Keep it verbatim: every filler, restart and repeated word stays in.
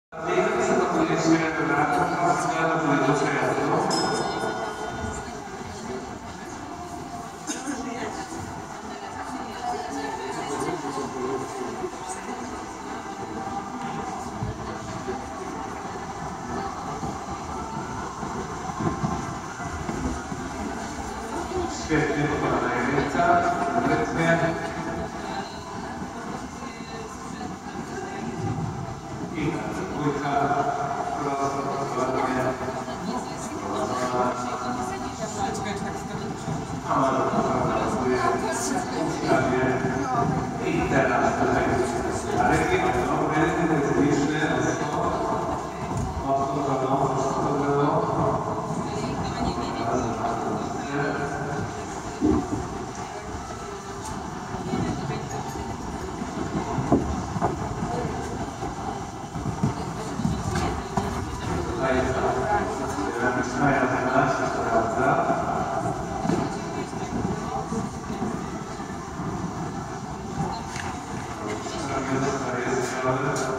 Świetnie, podana jedynka, rytmie. I dwójka, prosto, ładnie. A może pracuje ustawie. I teraz tutaj. Ale nie, no, rytm jest liczny, mocno. Mocno to no, mocno to było. Maja dwanaście sprawdza. Robię jest